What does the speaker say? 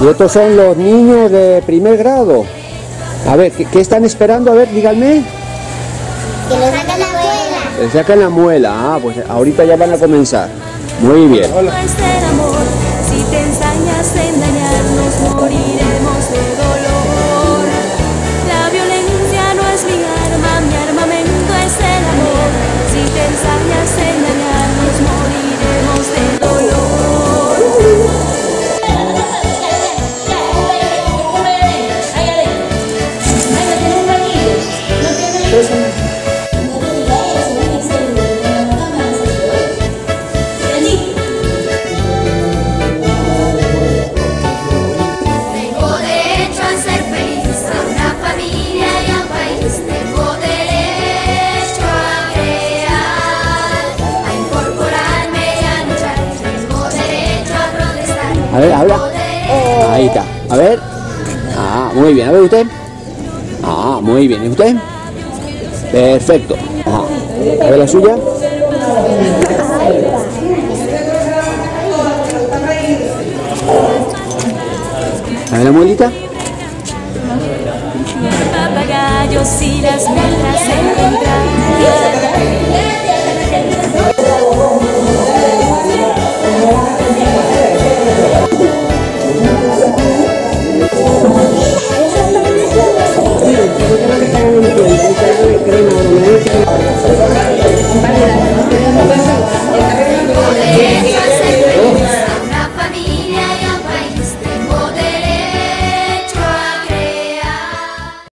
Y estos son los niños de primer grado. A ver, ¿qué están esperando? A ver, díganme. Que le saquen la muela. Le sacan la muela. Ah, pues ahorita ya van a comenzar. Muy bien. Hola. Si te ensañas en dañarnos, moriremos de dolor. La violencia no es mi armamento es el amor. Si te ensañas en dañarnos, moriremos de dolor. A ver, habla. Ahí está. A ver. Ah, muy bien. A ver usted. Ah, muy bien. ¿Y usted? Perfecto. Ajá. A ver la suya. A ver la muelita. Papagayos y las letras encontrar.